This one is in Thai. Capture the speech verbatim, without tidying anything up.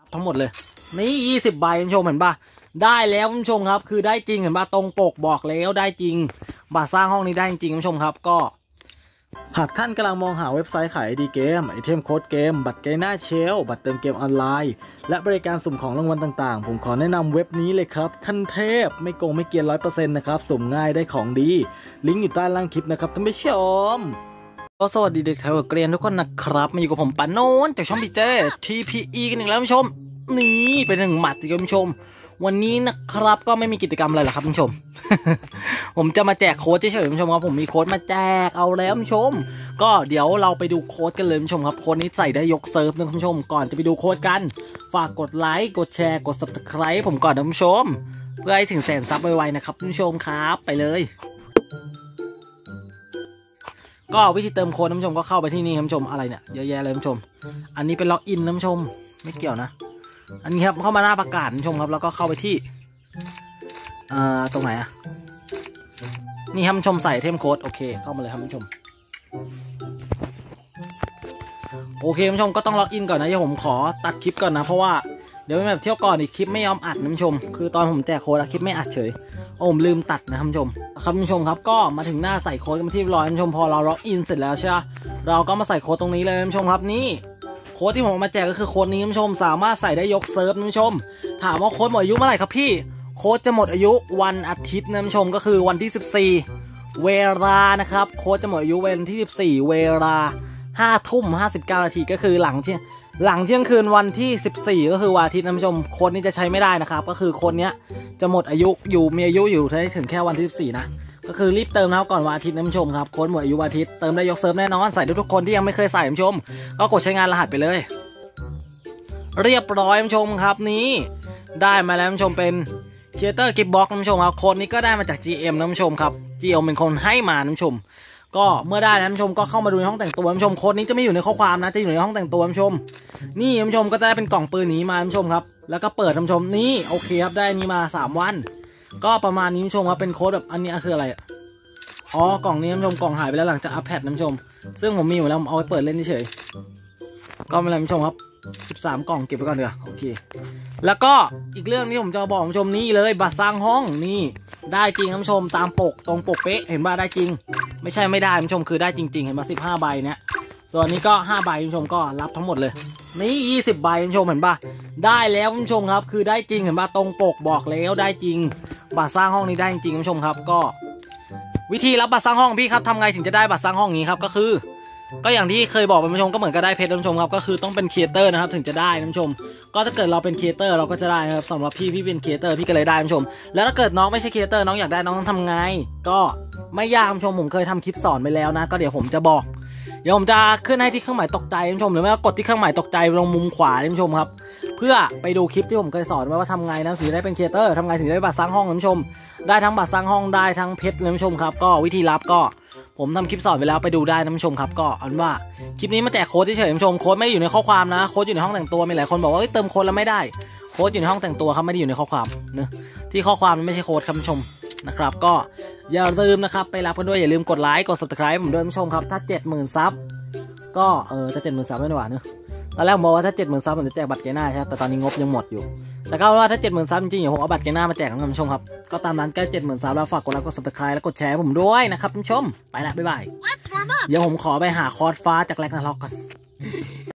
ทั้งหมดเลยนี่ยี่สิบใบคุณผู้ชมเห็นปะได้แล้วคุณผู้ชมครับคือได้จริงเห็นปะตรงปกบอกแล้วได้จริงบัตรสร้างห้องนี้ได้จริงคุณผู้ชมครับก็หากท่านกำลังมองหาเว็บไซต์ขายไอดีเกมไอเทมโค้ดเกมบัตรเกมหน้าเชลบัตรเติมเกมออนไลน์และบริการสุ่มของรางวัลต่างๆผมขอแนะนำเว็บนี้เลยครับขั้นเทพไม่โกงไม่เกียนร้อยเปอร์เซ็นต์นะครับสุ่มง่ายได้ของดีลิงก์อยู่ใต้ล่างคลิปนะครับท่านผู้ชมก็สวัสดีเด็กไทยเกรียนทุกคนนะครับมาอยู่กับผมปานโน้นจากช่องพีเจ ที พี อี กันอีกแล้วคุณผู้ชมนี่เป็นหนึ่งหมัดที่คุณผู้ชมวันนี้นะครับก็ไม่มีกิจกรรมอะไรหรอกครับคุณผู้ชม ผมจะมาแจกโค้ดเฉยๆคุณผู้ชมครับผมมีโค้ดมาแจกเอาแล้วคุณผู้ชมก็เดี๋ยวเราไปดูโค้ดกันเลยคุณผู้ชมครับโค้ดนี้ใส่ได้ยกเซิร์ฟนะคุณผู้ชมก่อนจะไปดูโค้ดกันฝากกดไลค์กดแชร์กด ซับสไครบ์ ผมก่อนนะคุณผู้ชมเพื่อให้ถึงแสนซับไวๆนะครับคุณผู้ชมครับไปเลยก็วิธีเติมโค้ดคุณผู้ชมก็เข้าไปที่นี่คุณผู้ชมอะไรเนี่ยเยอะแยะเลยคุณผู้ชมอันนี้เป็นล็อกอินคุณผู้ชมไม่เกี่ยวนะอันนี้ครับเข้ามาหน้าประกาศคุณผู้ชมครับแล้วก็เข้าไปที่อ่าตรงไหนอะนี่ครับคุณผู้ชมใส่เทมโค้ดโอเคเข้ามาเลยครับคุณผู้ชมโอเคคุณผู้ชมก็ต้องล็อกอินก่อนนะเดี๋ยวผมขอตัดคลิปก่อนนะเพราะว่าเดี๋ยวแบบเที่ยวก่อนอีกคลิปไม่ยอมอัดนะคุณผู้ชมคือตอนผมแจกโค้ดคลิปไม่อัดเฉยโอ้ผมลืมตัดนะคุณผู้ชมครับคุณผู้ชมครับก็มาถึงหน้าใส่โค้ดกันที่เรียบร้อยคุณผู้ชมพอเราล็อกอินเสร็จแล้วใช่ไหมเราก็มาใส่โค้ดตรงนี้เลยคุณผู้ชมครับนี่โค้ดที่ผมมาแจกก็คือโค้ดนี้คุณผู้ชมสามารถใส่ได้ยกเซิร์ฟคุณผู้ชมถามว่าโค้ดหมดอายุเมื่อไหร่ครับพี่โค้ดจะหมดอายุวันอาทิตย์นะคุณผู้ชมก็คือวันที่สิบสี่เวลานะครับโค้ดจะหมดอายุวันที่สิบสี่เวลาห้าทุ่มห้าสิบเก้านาทีก็คือหลังที่หลังเที่ยงคืนวันที่สิบสี่ก็คือวันอาทิตย์นะคุณผู้ชมโค้ดนี้จะใช้ไม่ได้นะครับก็คือโค้ดนี้จะหมดอายุอยู่มีอายุอยู่ได้ถึงแค่วันที่สิบสี่นะก็คือรีบเติมนะครับก่อนวันอาทิตย์นะคุณผู้ชมครับโค้ดหมดอายุวันอาทิตย์เติมได้ยกเซิร์ฟแน่นอนใส่ทุกคนที่ยังไม่เคยใส่คุณผู้ชมก็กดใช้งานรหัสไปเลยเรียบร้อยคุณผู้ชมครับนี้ได้มาแล้วคุณผู้ชมเป็นครีเอเตอร์กิฟต์บ็อกซ์คุณผู้ชมครับโค้ดนี้ก็ได้มาจาก จี เอ็ม นะคุณผู้ชมครับ จี เอ็ม เป็นคนให้มาคุณผู้ชมก็เมื่อได้นะคุณผู้ชมก็เข้ามาดูในห้องแต่งตัวคุณผู้ชมโค้ดนี้จะไม่อยู่ในข้อความนะจะอยู่ในห้องแต่งตัวคุณผู้ชมนี่คุณผู้ชมก็จะได้เป็นกล่องปืนนี้มาคุณผู้ชมครับแล้วก็เปิดคุณผู้ชมนี่โอเคครับได้นี้มาสามวันก็ประมาณนี้คุณผู้ชมครับเป็นโค้ดแบบอันนี้คืออะไรอ๋อกล่องนี้คุณผู้ชมกล่องหายไปแล้วหลังจากอัปเดตคุณผู้ชมซึ่งผมมีอยู่แล้วผมเอาไปเปิดเล่นเฉยก็ไม่เป็นไรคุณผู้ชมครับสิบสามกล่องเก็บไว้ก่อนเดี๋ยวโอเคแล้วก็อีกเรื่องที่ผมจะบอกคุณผู้ชมนี่เลยบัตรสร้างห้องนี่ได้จริงคุณผู้ชมตามปกตรงปกเป๊ะเห็นว่าได้จริงไม่ใช่ไม่ได้คุณผู้ชมคือได้จริงๆเห็นมาสิบห้าใบเนี้ยส่วนนี้ก็ห้าใบคุณผู้ชมก็รับทั้งหมดเลยนี่ยี่สิบใบคุณผู้ชมเห็นปะได้แล้วคุณผู้ชมครับคือได้จริงเห็นปะตรงปกบอกแล้วได้จริงบัตรสร้างห้องนี้ได้จริงคุณผู้ชมครับก็วิธีรับบัตรสร้างห้องพี่ครับทำไงถึงจะได้บัตรสร้างห้องนี้ครับก็คือก็อย่างที่เคยบอกไปคุณผู้ชมก็เหมือนกับได้เพชรคุณผู้ชมครับก็คือต้องเป็นครีเอเตอร์นะครับถึงจะได้คุณผู้ชมก็ถ้าเกิดเราเป็นครีเอเตอร์เราก็จะได้ครับสำหรับพี่พี่เป็นครีเอเตอร์พี่ก็เลยได้คุณผู้ชมแล้วถ้าเกิดน้องไม่ใช่ครีเอเตอร์น้องอยากได้น้องต้องทำไงก็ไม่ยากคุณผู้ชมผมเคยทำคลิปสอนไปแล้วนะก็เดี๋ยวผมจะบอกเดี๋ยวผมจะขึ้นให้ที่เครื่องหมายตกใจคุณผู้ชมหรือไม่ก็กดที่เครื่องหมายตกใจลงมุมขวาคุณผู้ชมครับเพื่อไปดูคลิปที่ผมเคยสอนไว้ว่าทำไงนะถึงได้เป็นครีเอเตอร์ทำไงถึงได้บัตรสร้างห้องคุณผู้ชมได้ทั้งบัตรสร้างห้องได้ทั้งเพชรคุณผู้ชมครับก็วิธีรับก็ผมทำคลิปสอนไปแล้วไปดูได้นะผู้ชมครับก็เอาเป็นว่าคลิปนี้มาแจกโค้ดเฉยๆผู้ชมโค้ดไม่ได้อยู่ในข้อความนะโค้ดอยู่ในห้องแต่งตัวมีหลายคนบอกว่าเติมโค้ดแล้วไม่ได้โค้ดอยู่ในห้องแต่งตัวครับไม่ได้อยู่ในข้อความเนะที่ข้อความไม่ใช่โค้ดครับผู้ชมนะครับก็อย่าลืมนะครับไปรับกันด้วยอย่าลืมกดไลค์กด ซับสไครบ์ ผมด้วยผู้ชมครับถ้า เจ็ดหมื่น ซับก็เออจะ เจ็ดหมื่น ซับไม่หวานเนอะตอนแรกผมบอกว่าถ้า เจ็ดหมื่น ซับผมจะแจกบัตรเกน่าใช่แต่ตอนนี้งบยังหมดอยู่แต่ก็ว่าถ้า เจ็ดหมื่น ซับจริงๆเดี๋ยวผมเอาบัตรเกน่ามาแจกท่านผู้ชมครับก็ตามนั้นใกล้ เจ็ดหมื่น ซับแล้วฝากกดไลค์กด ซับสไครบ์ แล้วกดแชร์ผมด้วยนะครับท่านผู้ชมไปละบ๊ายบายเดี๋ยวผมขอไปหาคอร์สฟ้าจากแร็กนาร็อกก่อน